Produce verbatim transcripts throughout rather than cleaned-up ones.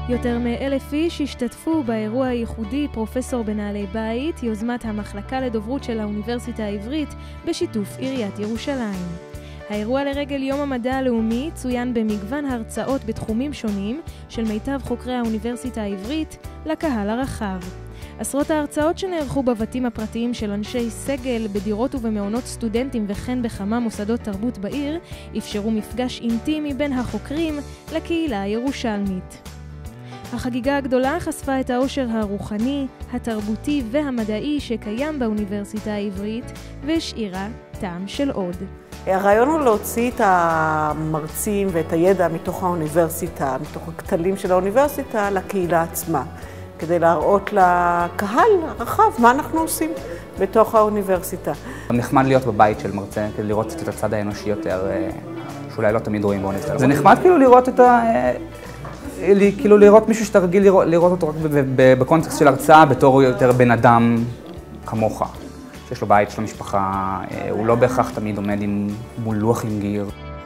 יותר מאלף איש השתתפו באירוע הייחודי פרופסור בנעלי בית, יוזמת המחלקה לדוברות של האוניברסיטה העברית בשיתוף עיריית ירושלים. האירוע לרגל יום המדע הלאומי צוין במגוון הרצאות בתחומים שונים של מיטב חוקרי האוניברסיטה העברית לקהל הרחב. עשרות ההרצאות שנערכו בבתים הפרטיים של אנשי סגל, בדירות ובמעונות סטודנטים וכן בכמה מוסדות תרבות בעיר, אפשרו מפגש אינטימי בין החוקרים לקהילה הירושלמית. החגיגה הגדולה חשפה את העושר הרוחני, התרבותי והמדעי שקיים באוניברסיטה העברית והשאירה טעם של עוד. הרעיון הוא להוציא את המרצים ואת הידע מתוך האוניברסיטה, מתוך הכתלים של האוניברסיטה לקהילה עצמה, כדי להראות לקהל הרחב מה אנחנו עושים בתוך האוניברסיטה. נחמד להיות בבית של מרצה, כדי לראות את הצד האנושי יותר, שאולי לא תמיד רואים באוניברסיטה. זה נחמד כאילו לראות את ה... כאילו לראות מישהו שאתה רגיל לראות, לראות אותו רק בקונטקסט של הרצאה בתור יותר בן אדם כמוך, שיש לו בית, יש לו משפחה, הוא לא בהכרח תמיד עומד עם מול לוח עם גיר.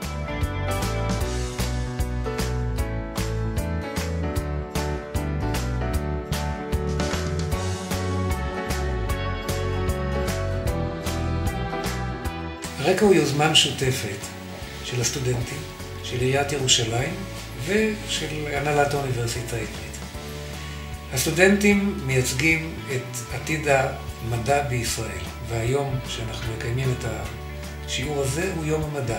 הרקע הוא יוזמה משותפת של הסטודנטים, של עיריית ירושלים ושל הנהלת האוניברסיטה העברית. הסטודנטים מייצגים את עתיד המדע בישראל, והיום שאנחנו מקיימים את השיעור הזה הוא יום המדע.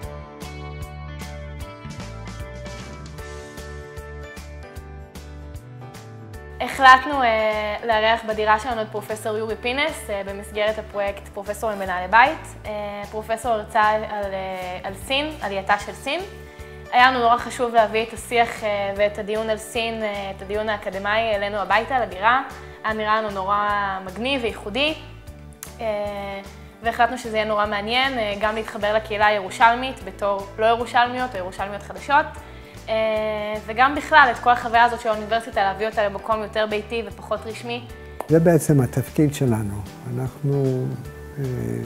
החלטנו uh, לארח בדירה שלנו את פרופסור יורי פינס uh, במסגרת הפרויקט פרופסור בנעלי בית. Uh, פרופסור הרצה על, uh, על סין, עלייתה של סין. היה לנו נורא חשוב להביא את השיח uh, ואת הדיון על סין, uh, את הדיון האקדמאי אלינו הביתה, לדירה. היה נראה לנו נורא מגניב וייחודי, uh, והחלטנו שזה יהיה נורא מעניין, uh, גם להתחבר לקהילה הירושלמית בתור לא ירושלמיות או ירושלמיות חדשות. וגם בכלל את כל החוויה הזאת של האוניברסיטה, להביא אותה למקום יותר ביתי ופחות רשמי. זה בעצם התפקיד שלנו. אנחנו אה,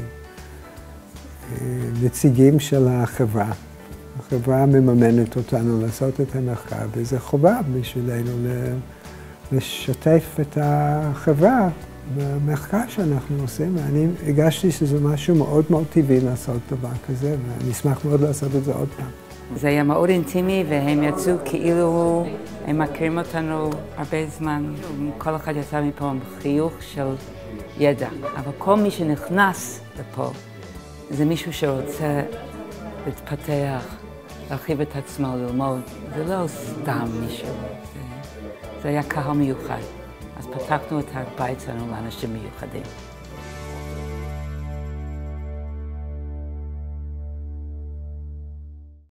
אה, נציגים של החברה. החברה מממנת אותנו לעשות את המחקר, וזה חובה בשבילנו לשתף את החברה במחקר שאנחנו עושים. ואני הגשתי שזה משהו מאוד מאוד טבעי לעשות דבר כזה, ואני אשמח מאוד לעשות את זה עוד פעם. זה היה מאוד אינטימי, והם יצאו כאילו הם מכירים אותנו הרבה זמן. כל אחד יצא מפה עם חיוך של ידע. אבל כל מי שנכנס לפה זה מישהו שרוצה להתפתח, להרחיב את עצמו, ללמוד. זה לא סתם מישהו, זה, זה היה קהל מיוחד. אז פתחנו את הבית שלנו לאנשים מיוחדים.